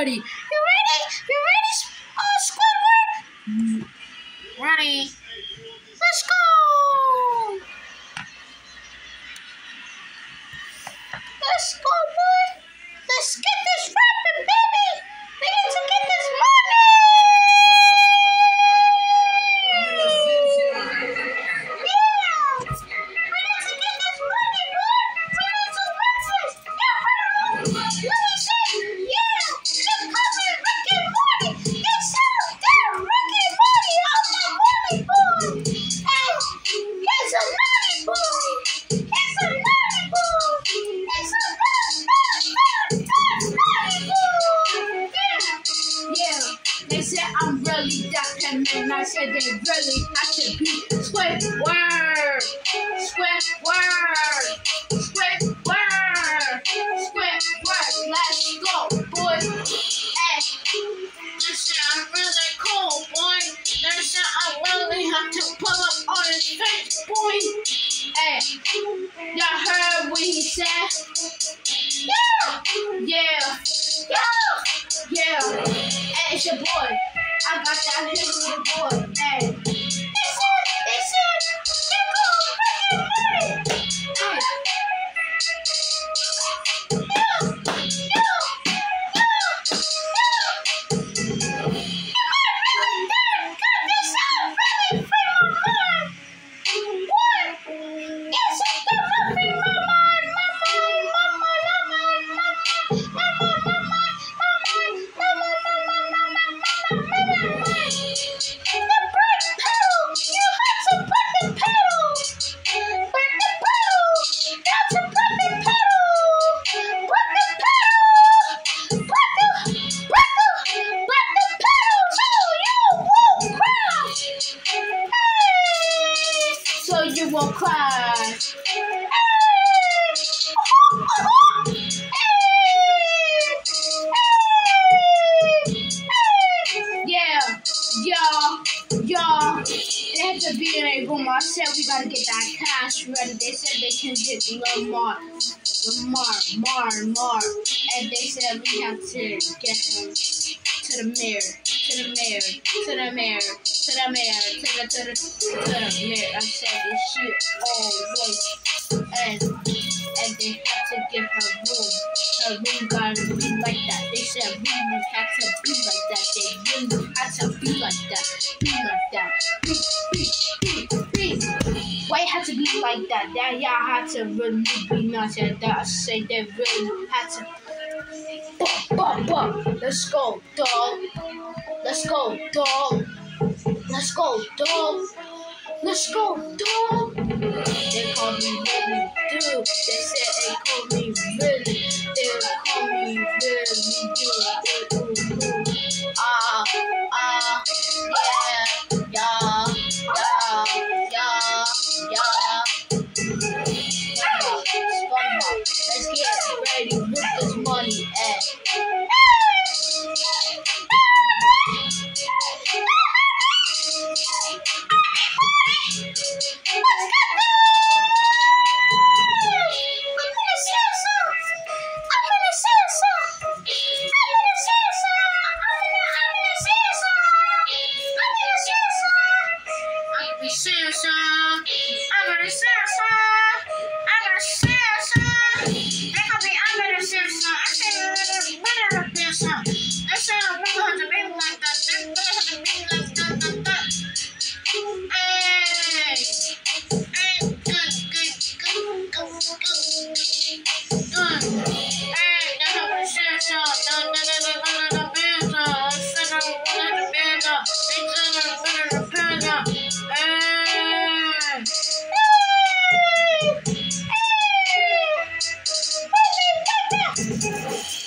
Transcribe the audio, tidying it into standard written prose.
ready. You ready? You ready, Squidward? Ready. Let's go. Let's go, boy. Let's get this rapping, baby. We need to get this money. They said I'm really that PenMen. I said they really have to be Squidward. Squidward. Squidward. Squidward. Let's go, boy. Hey, they said I'm really cool, boy. They said I really have to pull up on his face, boy. Hey, y'all heard what he said? Yeah. Hey, it's your boy. I got that hit with the boy. Hey. They said, you go freaking money. Hey. So you won't cry. Y'all, they had to be in a room. I said we gotta get that cash ready. They said they can get Lamar, and they said we have to get him to the mayor. I said this shit all voice, and they had to give her room. Her room gotta be like that. They said we had to be like that. They really had to be like that. Be like that. Be. Why it had to be like that? That y'all had to really be nice at that. I say they really had to. Let's go, dog. Let's go, dog. Let's go, dog. Let's go, dog. They call me really, dude. They said they call me really. They call me really, dude. Let's get ready with this money, Hey!